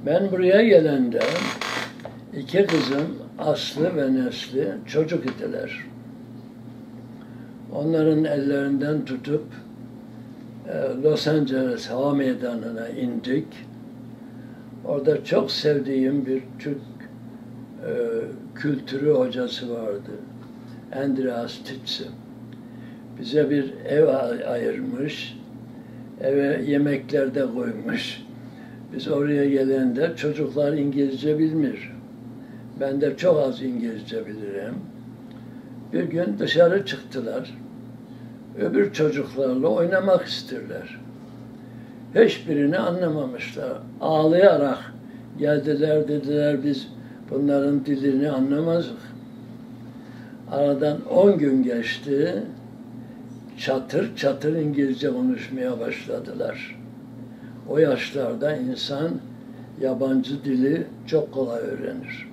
Ben buraya gelende iki kızım Aslı ve Nesli çocuk idiler. Onların ellerinden tutup Los Angeles Hava Meydanı'na indik. Orada çok sevdiğim bir Türk kültürü hocası vardı. Andreas Titze. Bize bir ev ayırmış, eve yemekler de koymuş. Biz oraya gelende çocuklar İngilizce bilmiyor. Ben de çok az İngilizce bilirim. Bir gün dışarı çıktılar. Öbür çocuklarla oynamak isterler. Hiçbirini anlamamışlar. Ağlayarak geldiler, dediler biz bunların dilini anlamazdık. Aradan 10 gün geçti. Çatır çatır İngilizce konuşmaya başladılar. O yaşlarda insan yabancı dili çok kolay öğrenir.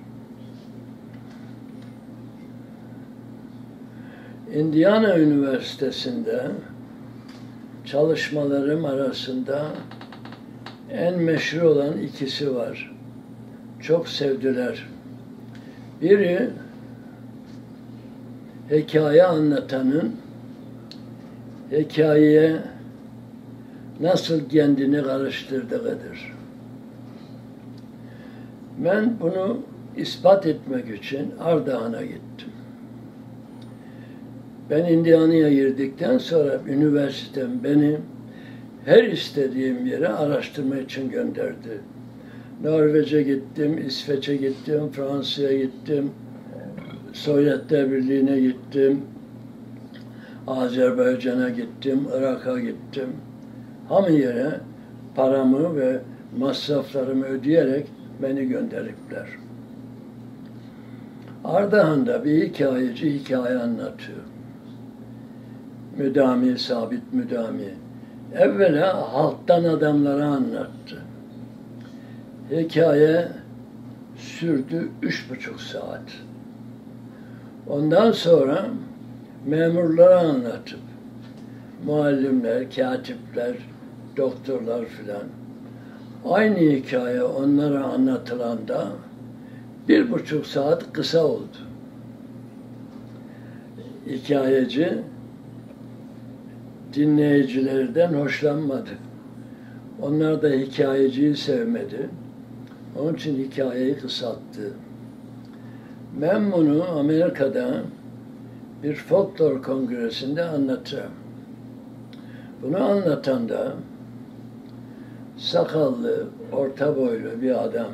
Indiana Üniversitesi'nde çalışmalarım arasında en meşhur olan ikisi var. Çok sevdiler. Biri hikaye anlatanın hikayeye nasıl kendini karıştırdığıdır. Ben bunu ispat etmek için Ardahan'a gittim. Ben Indiana'ya girdikten sonra üniversitem beni her istediğim yere araştırma için gönderdi. Norveç'e gittim, İsveç'e gittim, Fransa'ya gittim, Sovyetler Birliği'ne gittim, Azerbaycan'a gittim, Irak'a gittim. Hamı yere paramı ve masraflarımı ödeyerek beni gönderipler. Ardahan'da bir hikayeci hikaye anlatıyor. Müdami, Sabit Müdami. Evvela halktan adamlara anlattı. Hikaye sürdü 3,5 saat. Ondan sonra memurlara anlatıp, muallimler, katipler, doktorlar filan. Aynı hikaye onlara anlatılanda 1,5 saat kısa oldu. Hikayeci dinleyicilerden hoşlanmadı. Onlar da hikayeciyi sevmedi. Onun için hikayeyi kısalttı. Ben bunu Amerika'da bir folklor kongresinde anlatacağım. Bunu anlatan da sakallı, orta boylu bir adam.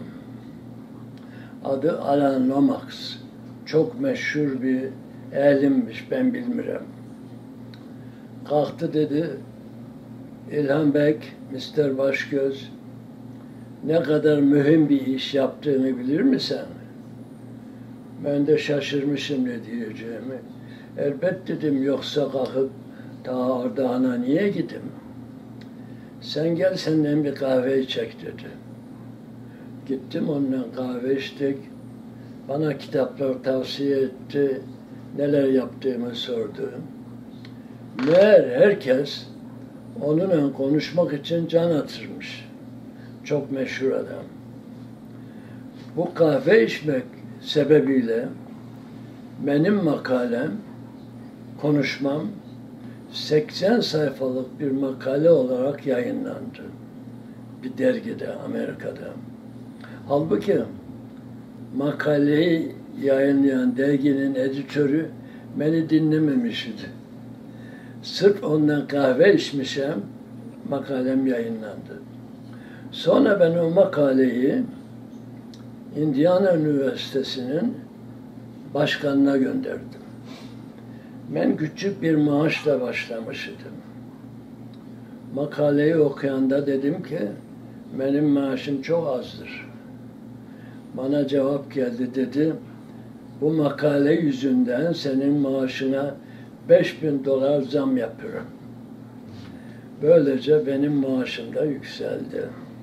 Adı Alan Lomax. Çok meşhur bir elimmiş, ben bilmiyorum. Kalktı dedi, İlhan Bek, Mr. Başgöz, ne kadar mühim bir iş yaptığını bilir misin? Ben de şaşırmışım ne diyeceğimi. Elbet dedim, yoksa kalkıp ta Ardahan'a niye gidim? Sen gel senden bir kahve içek dedi. Gittim onunla kahve içtik. Bana kitaplar tavsiye etti. Neler yaptığımı sordu. Meğer herkes onunla konuşmak için can atırmış. Çok meşhur adam. Bu kahve içmek sebebiyle benim makalem, konuşmam 80 sayfalık bir makale olarak yayınlandı. Bir dergide, Amerika'da. Halbuki makaleyi yayınlayan derginin editörü beni dinlememiş idi. Sırf ondan kahve içmişim, makalem yayınlandı. Sonra ben o makaleyi Indiana Üniversitesi'nin başkanına gönderdim. Ben küçük bir maaşla başlamış idim. Makaleyi okuyanda dedim ki, benim maaşım çok azdır. Bana cevap geldi, dedi, bu makale yüzünden senin maaşına $5.000 zam yapıyorum. Böylece benim maaşım da yükseldi.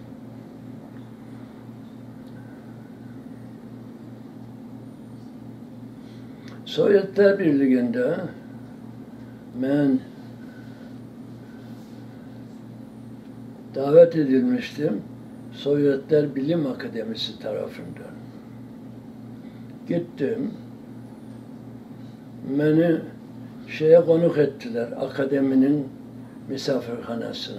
Sovyetler Birliği'nde ben davet edilmiştim. Sovyetler Bilim Akademisi tarafından. Gittim. Beni şeye konuk ettiler, akademinin misafirhanesine.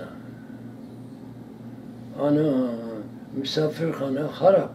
Ana, misafirhane harap.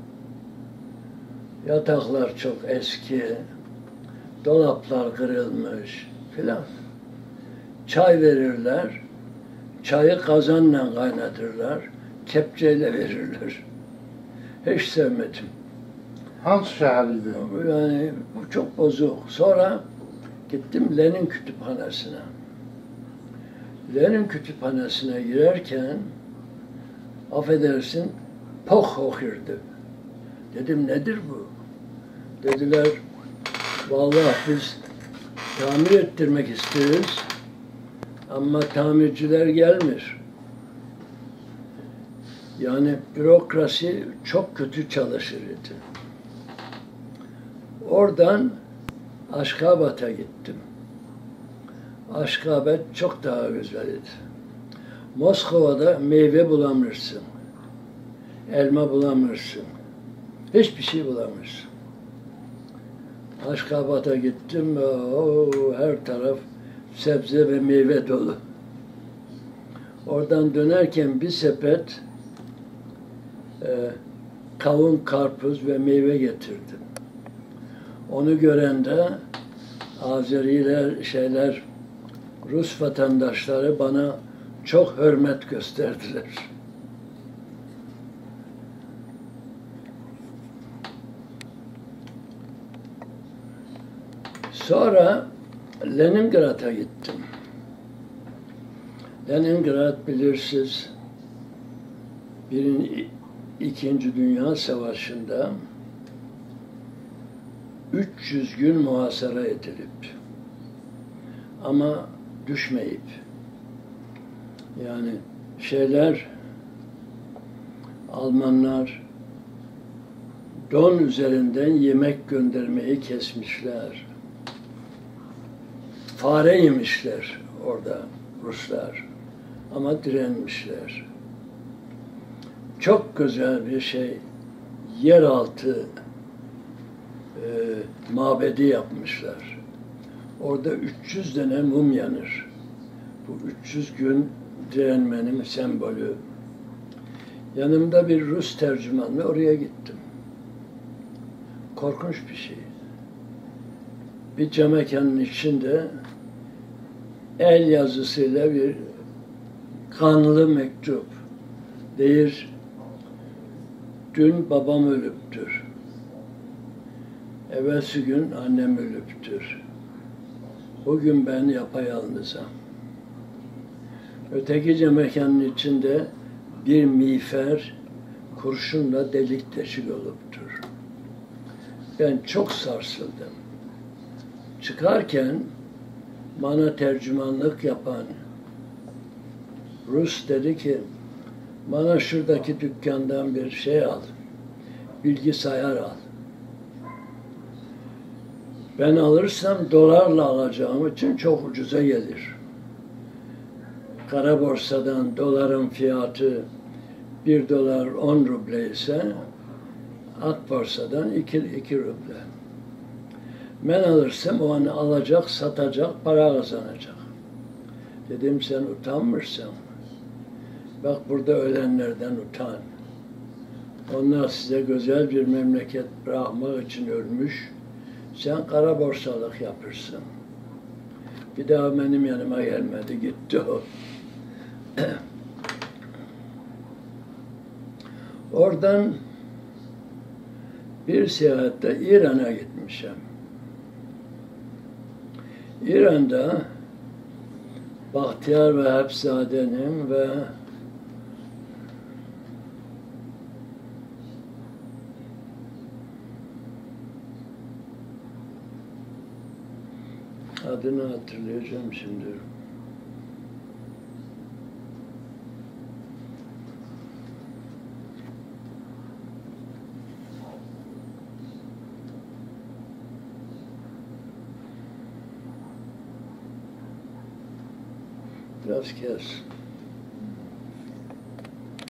Yataklar çok eski, dolaplar kırılmış filan. Çay verirler, çayı kazanla kaynatırlar, kepçeyle verirler. Hiç sevmedim. Hangi şehirdi? Yani bu çok bozuk. Sonra gittim Lenin Kütüphanesi'ne. Lenin Kütüphanesi'ne girerken affedersin poh okirdi. Dedim nedir bu? Dediler vallahi biz tamir ettirmek isteriz ama tamirciler gelmir. Yani bürokrasi çok kötü çalışır idi. Oradan Aşkabat'a gittim. Aşkabat çok daha güzel idi. Moskova'da meyve bulamırsın. Elma bulamırsın. Hiçbir şey bulamırsın. Aşkabat'a gittim. Her taraf sebze ve meyve dolu. Oradan dönerken bir sepet kavun, karpuz ve meyve getirdim. Onu gören de Azeriler, Rus vatandaşları bana çok hürmet gösterdiler. Sonra Leningrad'a gittim. Leningrad bilirsiniz İkinci Dünya Savaşı'nda 300 gün muhasara edilip ama düşmeyip yani Almanlar Don üzerinden yemek göndermeyi kesmişler. Fare yemişler orada Ruslar ama direnmişler. Çok güzel bir şey, yeraltı mabedi yapmışlar. Orada 300 tane mum yanır. Bu 300 gün direnmenin sembolü. Yanımda bir Rus tercümanla oraya gittim. Korkunç bir şey. Bir cam mekanın içinde el yazısıyla bir kanlı mektup. Deyir, dün babam ölüptür. Evvelsi gün annem ölüptür. Bugün ben yapayalnızım. Öteki mekanın içinde bir miğfer kurşunla delik deşik oluptur. Ben çok sarsıldım. Çıkarken bana tercümanlık yapan Rus dedi ki, bana şuradaki dükkandan bir şey al, bilgisayar al. Ben alırsam dolarla alacağım için çok ucuza gelir. Kara borsadan doların fiyatı 1 dolar 10 ruble ise ak borsadan 2 ruble. Ben alırsam o an alacak, satacak, para kazanacak. Dedim sen utanmırsan, bak burada ölenlerden utan. Onlar size güzel bir memleket bırakmak için ölmüş. Sen kara borsalık yapırsın. Bir daha benim yanıma gelmedi, gitti o. Oradan bir seyahatte İran'a gitmişim. İran'da Bahtiyar Vehhabzade'nin ve adını hatırlayacağım şimdi. Biraz kes.